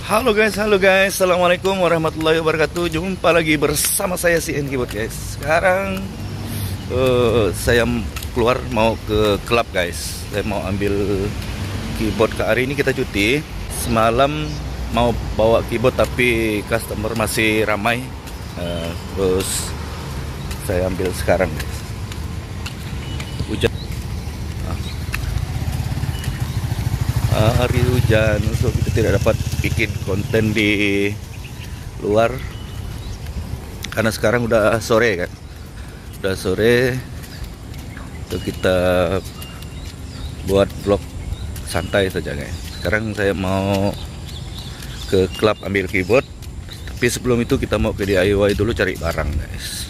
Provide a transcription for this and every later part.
Halo guys, assalamualaikum warahmatullahi wabarakatuh. Jumpa lagi bersama saya si Keyboard guys. Sekarang saya keluar mau ke klub guys. Saya mau ambil keyboard. Ke hari ini kita cuti. Semalam mau bawa keyboard tapi customer masih ramai. Terus saya ambil sekarang guys. Hujan. Hari hujan, so kita tidak dapat bikin konten di luar karena sekarang udah sore kan, udah sore, so kita buat vlog santai saja guys. Sekarang saya mau ke klub ambil keyboard, tapi sebelum itu kita mau ke DIY dulu cari barang guys.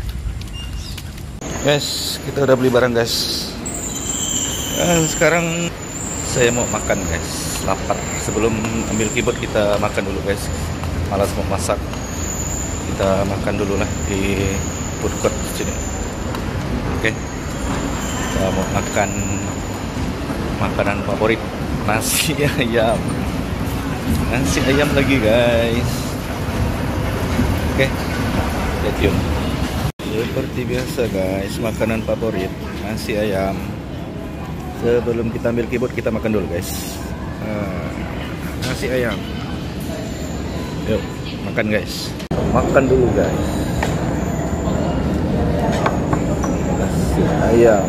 Kita udah beli barang guys. Sekarang saya mau makan guys, lapar. Sebelum ambil keyboard kita makan dulu guys, malas mau masak. Kita makan dulu lah di food court sini. Oke, kita mau makan makanan favorit, nasi ayam. Nasi ayam lagi guys. Oke, stay tune. Seperti biasa guys, makanan favorit nasi ayam. Sebelum kita ambil keyboard kita makan dulu guys. Nasi ayam. Yuk makan guys. Makan dulu guys. Nasi ayam.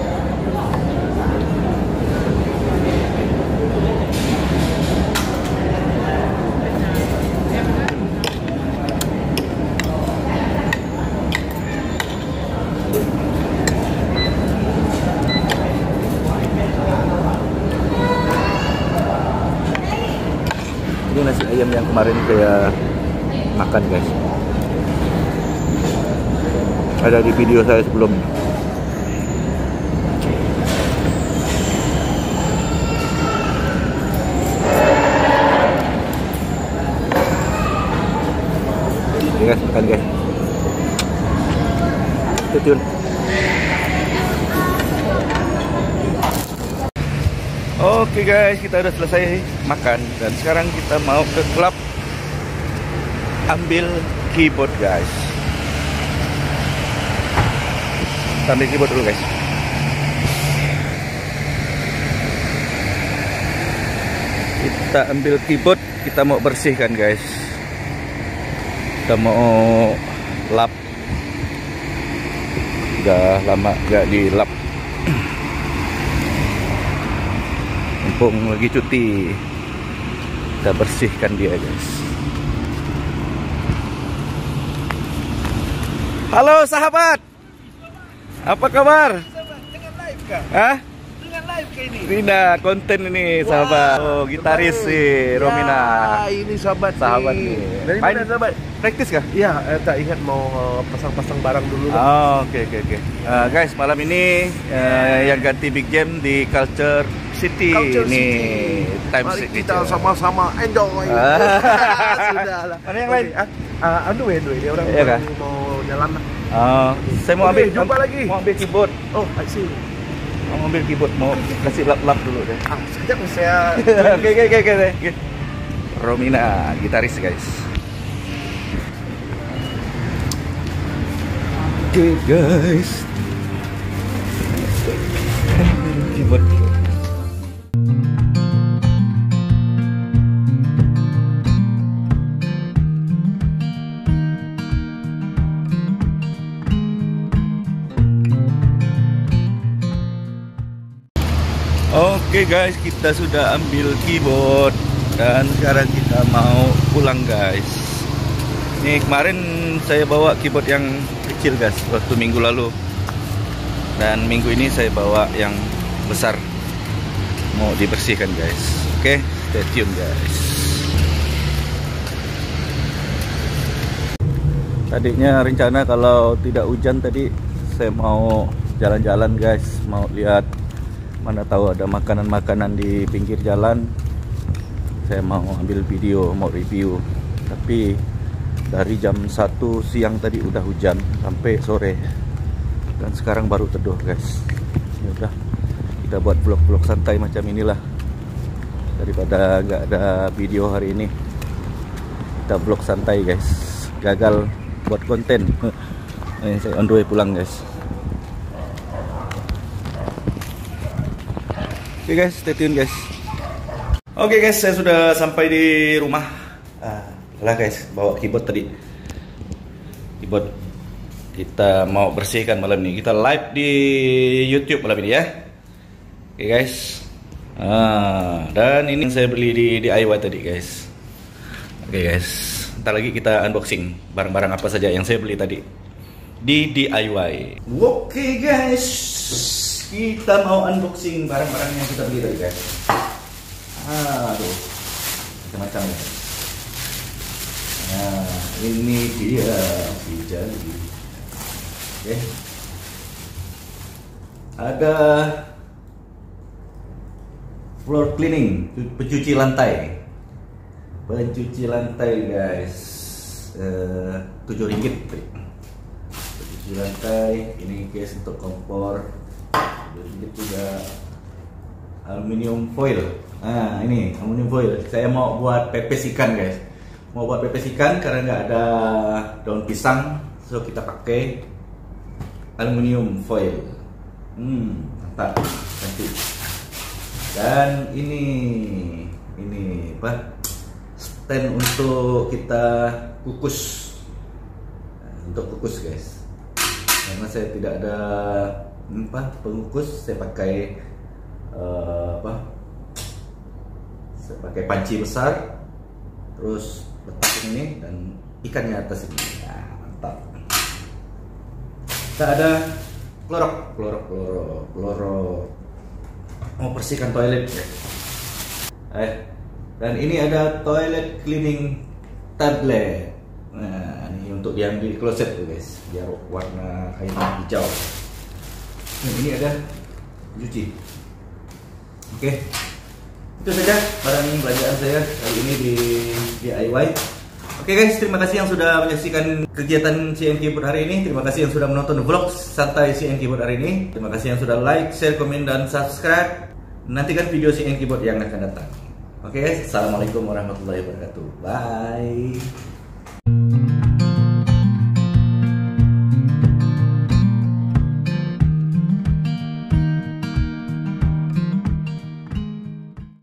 Ini nasi ayam yang kemarin saya makan guys, ada di video saya sebelumnya. Ini guys, makan guys. Tutun. Oke guys, kita udah selesai makan dan sekarang kita mau ke klub ambil keyboard guys. Kita ambil keyboard dulu guys. Kita ambil keyboard, kita mau bersihkan guys. Kita mau lap. Udah lama gak dilap. Mumpung lagi cuti, kita bersihkan dia guys. Halo sahabat, apa kabar? Dengan live kah? Hah? Dengan live kah ini? Tidak, konten ini sahabat. Oh, gitaris sih, Romina. Ini sahabat nih. Dari mana sahabat? Praktis kah? Ya, tak ingat mau pasang-pasang barang dulu. Oh, oke. Guys, malam ini yang ganti big jam di Culture City. Nih, time Mari signature. kita sama-sama enjoy. Sudahlah. Mana yang lain? Anyway, dia orang Iya kah? mau jalan lah. Saya mau Oke, ambil jumpa lagi. Mau ambil keyboard. Oh, I see. Mau ambil keyboard, mau kasih lap-lap dulu deh. Sejak saya Oke. Romina, gitaris guys. Oke guys. Keyboard. Oke guys, kita sudah ambil keyboard dan sekarang kita mau pulang guys. Nih kemarin saya bawa keyboard yang kecil guys waktu minggu lalu, dan minggu ini saya bawa yang besar, mau dibersihkan guys. Oke, stay tune guys. Tadinya rencana kalau tidak hujan tadi saya mau jalan-jalan guys, mau lihat mana tahu ada makanan-makanan di pinggir jalan. Saya mau ambil video, mau review. Tapi dari jam 1 siang tadi udah hujan sampai sore. Dan sekarang baru teduh guys. Ya udah, kita buat vlog-vlog santai macam inilah daripada nggak ada video hari ini. kita vlog santai guys, gagal buat konten. Saya on the way pulang guys. Oke guys, stay tune guys. Oke guys, saya sudah sampai di rumah. Lah guys, bawa keyboard tadi. Keyboard kita mau bersihkan malam ini. Kita live di YouTube malam ini ya. Oke guys. Dan ini yang saya beli di DIY tadi guys. Oke guys, ntar lagi kita unboxing barang-barang apa saja yang saya beli tadi di DIY. Oke guys, kita mau unboxing barang-barang yang kita beli tadi guys. Aduh, macam-macam ya. Nah, ini dia Vijali. Oke. Ada floor cleaning, pencuci lantai. Pencuci lantai guys, RM7. Pencuci lantai, ini guys untuk kompor RM7 juga. Aluminium foil. Nah ini aluminium foil. Saya mau buat pepes ikan guys. Mau buat pepes ikan karena nggak ada daun pisang, so kita pakai aluminium foil. Mantap, cantik. Dan ini apa? Stand untuk kita kukus. Untuk kukus guys. Karena saya tidak ada pengukus, saya pakai saya pakai panci besar, terus letak ini dan ikannya atas ini. Nah, mantap. Kita ada klorok. Mau bersihkan toilet ya. Dan ini ada toilet cleaning tablet. Nah, ini untuk diambil kloset tuh guys, biar warna kainnya hijau. Nah, ini ada cuci. Oke, itu saja barang belanjaan saya kali ini di DIY. Oke guys, terima kasih yang sudah menyaksikan kegiatan CN Keyboard hari ini. Terima kasih yang sudah menonton vlog santai CN Keyboard hari ini. Terima kasih yang sudah like, share, komen, dan subscribe. Nantikan video CN Keyboard yang akan datang. Oke guys, assalamualaikum warahmatullahi wabarakatuh. Bye.